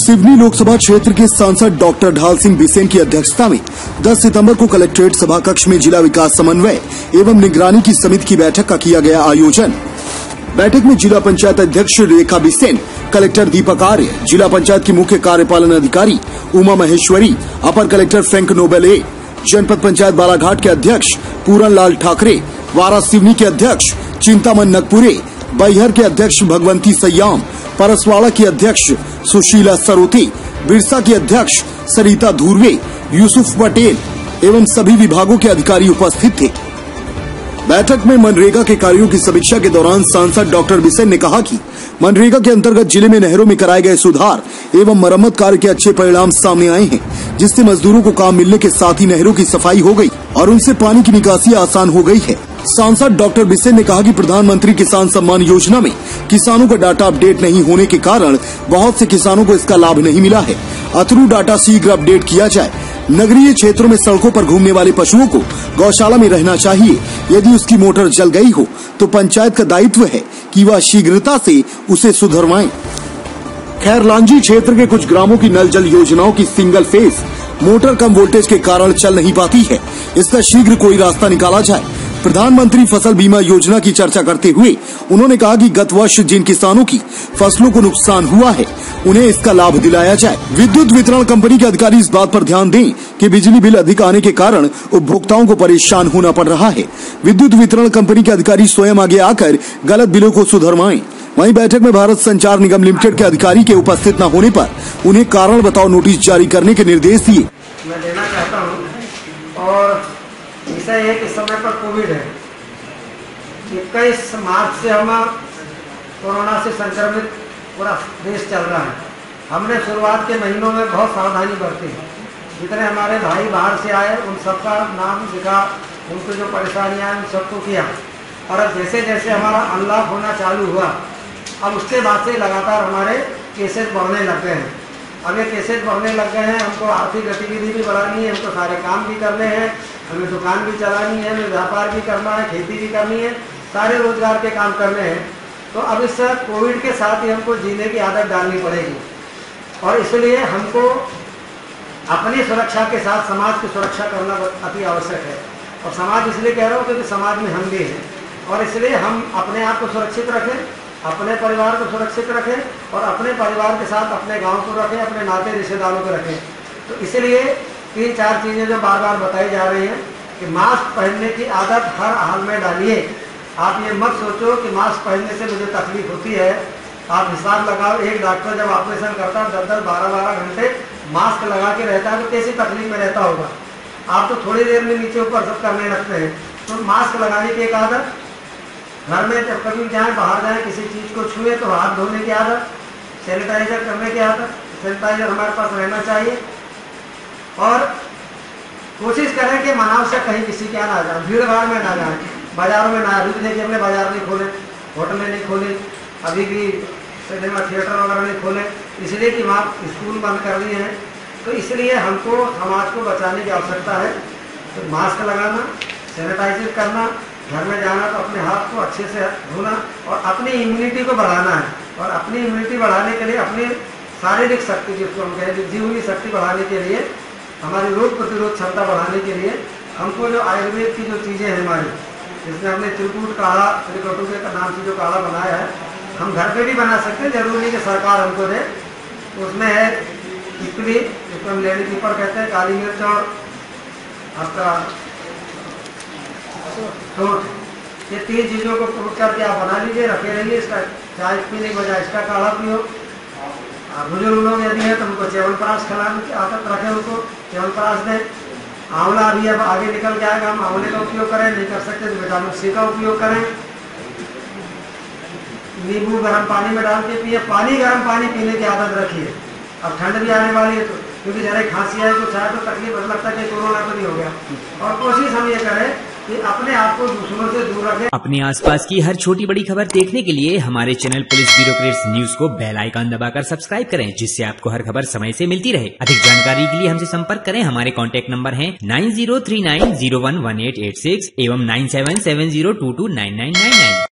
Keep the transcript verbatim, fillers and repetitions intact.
सिवनी लोकसभा क्षेत्र के सांसद डॉक्टर ढाल सिंह बिसेन की अध्यक्षता में दस सितंबर को कलेक्ट्रेट सभा कक्ष में जिला विकास समन्वय एवं निगरानी की समिति की बैठक का किया गया आयोजन। बैठक में जिला पंचायत अध्यक्ष रेखा बिसेन, कलेक्टर दीपक आर्य, जिला पंचायत की मुख्य कार्यपालन अधिकारी उमा महेश्वरी, अपर कलेक्टर फ्रैंक नोबेल ए, जनपद पंचायत बालाघाट के अध्यक्ष पूरन लाल ठाकरे, वारा सिवनी के अध्यक्ष चिंतामन नगपुरे, बैहर के अध्यक्ष भगवंती सयाम, परसवाड़ा की अध्यक्ष सुशीला सरोती, बिरसा की अध्यक्ष सरिता धुर्वे, यूसुफ पटेल एवं सभी विभागों के अधिकारी उपस्थित थे। बैठक में मनरेगा के कार्यों की समीक्षा के दौरान सांसद डॉक्टर बिसेन ने कहा कि मनरेगा के अंतर्गत जिले में नहरों में कराए गए सुधार एवं मरम्मत कार्य के अच्छे परिणाम सामने आए हैं, जिससे मजदूरों को काम मिलने के साथ ही नहरों की सफाई हो गई और उनसे पानी की निकासी आसान हो गई है। सांसद डॉक्टर बिसेन ने कहा कि प्रधानमंत्री किसान सम्मान योजना में किसानों का डाटा अपडेट नहीं होने के कारण बहुत से किसानों को इसका लाभ नहीं मिला है। अथरू डाटा शीघ्र अपडेट किया जाए। नगरीय क्षेत्रों में सड़कों पर घूमने वाले पशुओं को गौशाला में रहना चाहिए। यदि उसकी मोटर जल गई हो तो पंचायत का दायित्व है कि वह शीघ्रता से उसे सुधरवाएं। खैर लांजी क्षेत्र के कुछ ग्रामों की नल जल योजनाओं की सिंगल फेज मोटर कम वोल्टेज के कारण चल नहीं पाती है। इसका शीघ्र कोई रास्ता निकाला जाए। प्रधानमंत्री फसल बीमा योजना की चर्चा करते हुए उन्होंने कहा कि गत वर्ष जिन किसानों की फसलों को नुकसान हुआ है उन्हें इसका लाभ दिलाया जाए। विद्युत वितरण कंपनी के अधिकारी इस बात पर ध्यान दें कि बिजली बिल अधिक आने के कारण उपभोक्ताओं को परेशान होना पड़ रहा है। विद्युत वितरण कंपनी के अधिकारी स्वयं आगे आकर गलत बिलों को सुधरवाएं। वहीं बैठक में भारत संचार निगम लिमिटेड के अधिकारी के उपस्थित न होने पर उन्हें कारण बताओ नोटिस जारी करने के निर्देश दिए। मैं देना चाहता हूँ और विषय है कि समय पर कोविड है। इक्कीस मार्च से हम कोरोना से संक्रमित पूरा देश चल रहा है। हमने शुरुआत के महीनों में बहुत सावधानी बरती। जितने हमारे भाई बाहर से आए उन सबका नाम लिखा, उनको जो परेशानियाँ उन सबको किया। और अब जैसे जैसे हमारा अनलॉक होना चालू हुआ, अब उसके बाद से लगातार हमारे केसेस बढ़ने लग गए हैं। अब ये केसेस बढ़ने लग गए हैं। हमको आर्थिक गतिविधि भी बढ़ानी है, हमको सारे काम भी करने हैं, हमें दुकान भी चलानी है, हमें व्यापार भी करना है, खेती भी करनी है, सारे रोजगार के काम करने हैं। तो अब इस कोविड के साथ ही हमको जीने की आदत डालनी पड़ेगी और इसलिए हमको अपनी सुरक्षा के साथ समाज की सुरक्षा करना अति आवश्यक है। और समाज इसलिए कह रहा हूँ क्योंकि समाज में हम भी हैं और इसलिए हम अपने आप को सुरक्षित रखें, अपने परिवार को सुरक्षित रखें और अपने परिवार के साथ अपने गांव को रखें, अपने नाते रिश्तेदारों को रखें। तो इसलिए तीन चार चीज़ें जो बार बार बताई जा रही हैं कि मास्क पहनने की आदत हर हाल में डालिए। आप ये मत सोचो कि मास्क पहनने से मुझे तकलीफ होती है। आप हिसाब लगाओ, एक डॉक्टर जब ऑपरेशन करता है दस दस बारह बारह घंटे मास्क लगा के रहता है तो कैसी तकलीफ में रहता होगा। आप तो थोड़ी देर में नीचे ऊपर सब करने लगते हैं। तो मास्क लगाने की एक आदत, घर में जब कभी जाएँ बाहर जाएँ किसी चीज़ को छुए तो हाथ धोने की आदत, सैनिटाइजर करने की आदत, सैनिटाइजर हमारे पास रहना चाहिए। और कोशिश करें कि मानव से कहीं किसी के ना जाए, भीड़ भाड़ में ना जाए, बाजारों में ना। अभी देखिए हमने बाजार नहीं खोले, होटलें नहीं खोली, अभी भी सिनेमा थिएटर वगैरह नहीं खोले, इसलिए कि वहाँ स्कूल बंद कर दिए हैं। तो इसलिए हमको समाज को बचाने की आवश्यकता है। तो मास्क लगाना, सैनिटाइजर करना, घर में जाना तो अपने हाथ को अच्छे से धोना और अपनी इम्यूनिटी को बढ़ाना है। और अपनी इम्यूनिटी बढ़ाने के लिए, अपनी शारीरिक शक्ति जिसको हम कहें जीवनी शक्ति बढ़ाने के लिए, हमारी रोग प्रतिरोध क्षमता बढ़ाने के लिए हमको जो आयुर्वेद की जो चीज़ें हैं हमारी, जिसमें हमने त्रिकूट काढ़ा, त्रिकटुके का नाम से जो काढ़ा बनाया है, हम घर पे भी बना सकते हैं, जरूरी नहीं कि सरकार हमको दे। उसमें है पिपली, जिसको हम लेडी पीपर कहते हैं, काली मिर्च और आपका सोंठ, ये तीन चीज़ों को कूट करके आप बना लीजिए, रखे रहिए। इसका चाय पीने की बजाय इसका काढ़ा पियो। बुजुर्ग लोग यदि है तो उनको च्यवनप्राश खिलाने की आदत रखें, उनको च्यवनप्राश दें। आंवला अभी अब आगे निकल के आएगा, हम आंवले का उपयोग करें, नहीं कर सकते तो विटामिन सी का उपयोग करें। नींबू गर्म पानी में डाल के पिए। पानी गर्म पानी पीने की आदत रखिए। अब ठंड भी आने वाली है तो क्योंकि जरा खांसी आए तो चाहे तो तकलीफ लगता है कि कोरोना तो नहीं हो गया। और कोशिश हम ये करें कि अपने आप को दूसरों से दूर रखें। अपने आसपास की हर छोटी बड़ी खबर देखने के लिए हमारे चैनल पुलिस ब्यूरोक्रेट्स न्यूज को बेल आइकन दबाकर सब्सक्राइब करें, जिससे आपको हर खबर समय से मिलती रहे। अधिक जानकारी के लिए हमसे संपर्क करें। हमारे कॉन्टैक्ट नंबर है nine zero three nine zero one one eight eight six एवं nine seven seven zero two two nine nine nine nine.